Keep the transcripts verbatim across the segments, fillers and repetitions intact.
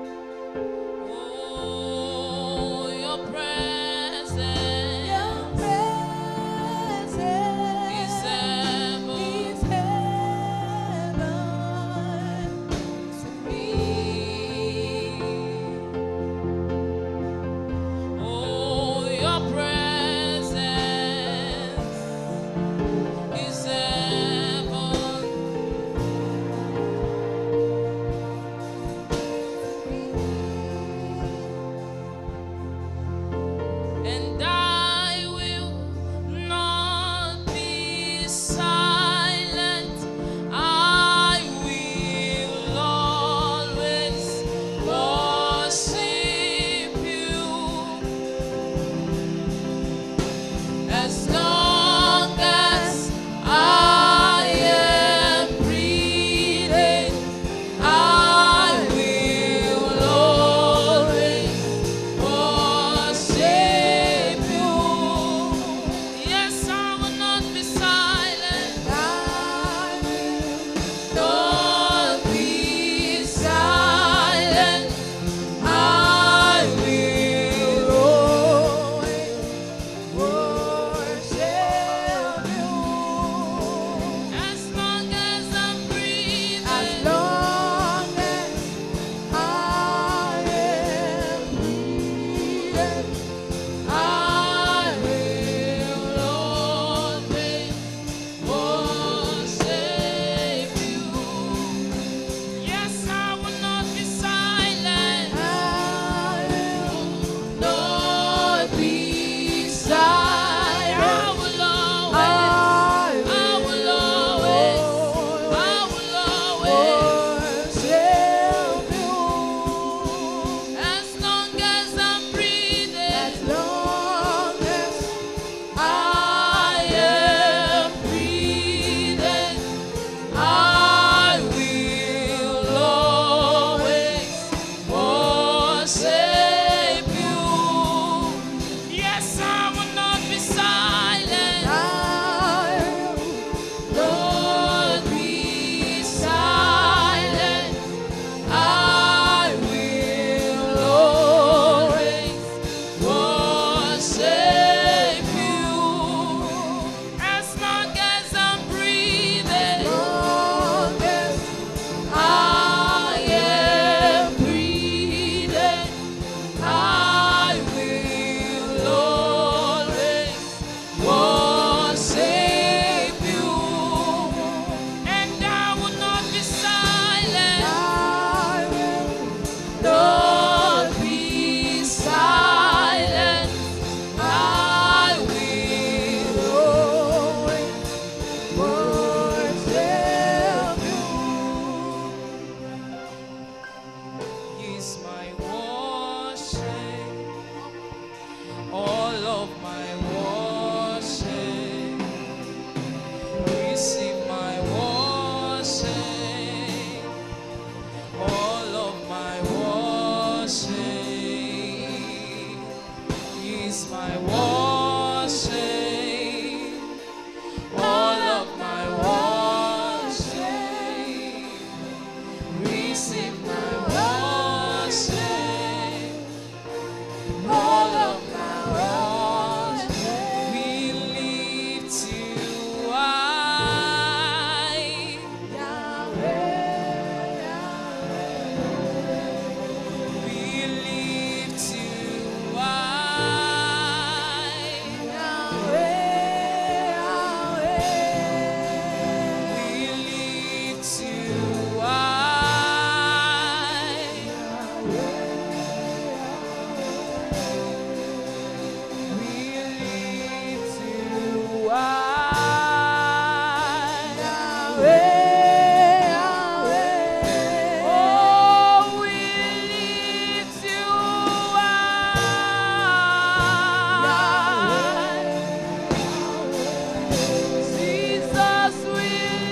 Oh, your presence Your presence is heaven is heaven to me. Oh, your presence is heaven. And I will not be silent. I will always worship you. As long as I am breathing, I will always worship you. Yes, I will not be silent. I will Not be silent. I will always worship you. as long as I'm breathing. As long as I am breathing, I will always worship you. Yes, I will not be silent. I will Not be silent. I will always, I I will always, I will always, worship you. as long as I'm breathing. As long as I am breathing, I will always worship you. Yes, I will not be silent. I will Not be silent. I will always worship you. As long as I'm breathing, long as I am breathing, I will always worship you. And I will not be silent. I will Not be silent. I will always worship you. is my worship, all of my worship. Receive my worship, all of my worship. Is my worship, all of my worship. Receive my worship, all of my worship. We lift you high. We lift you high.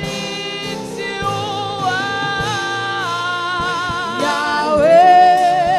Yahweh,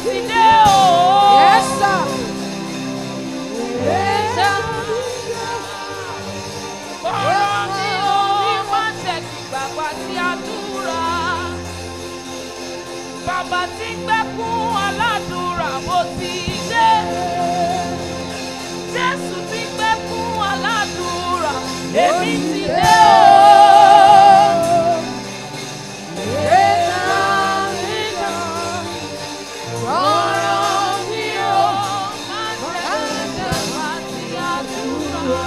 ti dé o. Yes, sir. Ọ̀rọ̀ mi ò ní má tẹ̀sí bàbá tí a dúra. Bàbá tí ń gbẹ́kún aládùúrà mo ti dé. Jésù tí ń gbẹ́kún aládùúrà èmi ti dé o. Ọ̀rọ̀ mi ò má tẹ̀sí bàbá tí a dúra.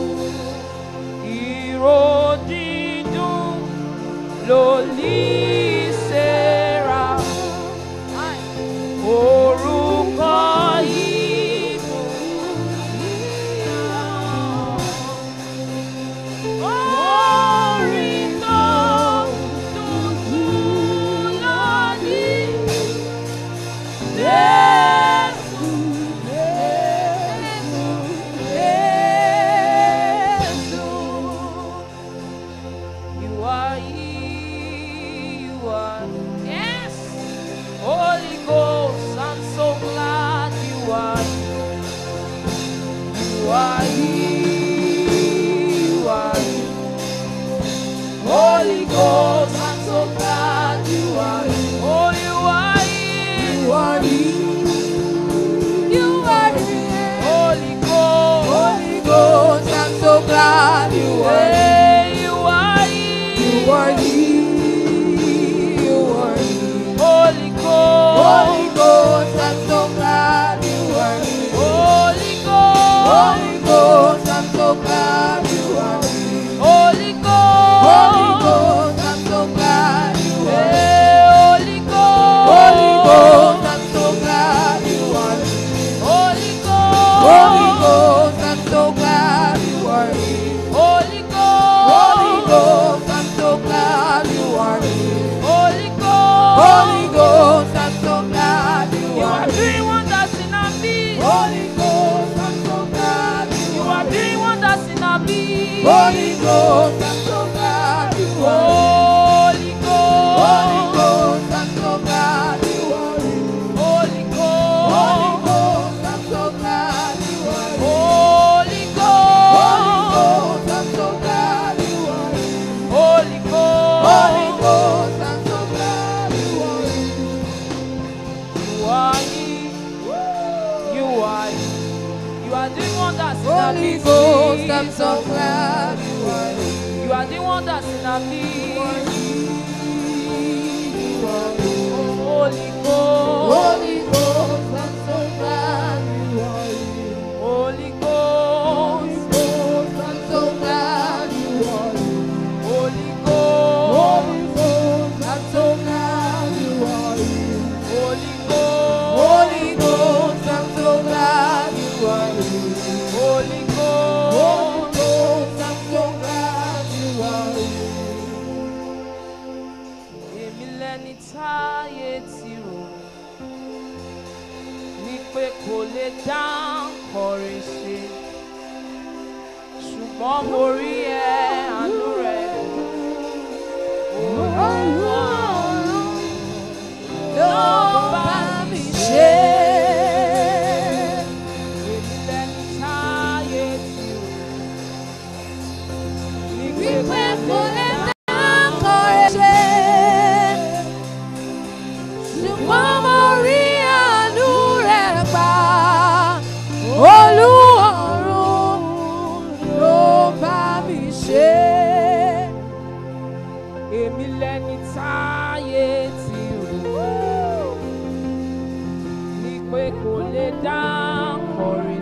Loli Ghost, I'm so glad you are here. Oh, you are here. You are here. You are here. Holy Ghost, Holy Ghost, I'm so glad you are here. hey, you are here. You are here. You are here. Holy Ghost, Holy Ghost, I'm so glad you are here. Holy Ghost, Holy Ghost, I'm so glad you are here. Holy Ghost, Holy Ghost, I'm so glad you are here. hey, Holy Ghost, Holy Ghost, I'm so glad you are here. Holy Ghost, Holy Ghost, I'm so glad you are here. Holy Ghost, Holy Ghost, I'm so glad you are here. Holy Ghost, Holy Ghost, I'm so glad you you are are here. doing wonders in our midst. Holy Ghost, I'm so glad you You are are here. doing wonders in our midst. Holy Ghost, I'm so glad you are here. Holy Holy Ghost, Ghost, I'm so glad you are here. Holy Holy Ghost, Ghost, I'm so glad you are here. Holy Holy Ghost, Ghost, I'm so glad you are here. Holy Holy Ghost, Ghost, I'm so glad you are here. you are here, you are here. You are doing wonders in our Holy midst. Ghost, I'm so glad you are here. You are doing wonders in our midst. Holy Ghost, Holy Ghost, I'm so glad you are here. Holy Holy Ghost, Ghost, I'm so glad you are here. Holy Ghost, Holy Ghost, I'm so glad you are here. Holy Ghost, Holy Ghost, I'm so glad you are here. Holy Ghost, Holy Ghost, I'm so glad you are here. èmi lẹni táyé ti rò wípé kò lè dá kọrin ṣe, ṣùgbọ́n mo rí ẹ àánú rẹ. Ló bá mi ṣe. Èmi lẹni táyé ti rò wípé Wípé kò kò lè lè dá dá kọrin ṣe. Ṣùgbọ́n mo rí àánú rẹ̀ gbà. Olúọ̀run ló bá mi ṣe. èmi lẹni táyé ti rò wípé kò lè dá kọrin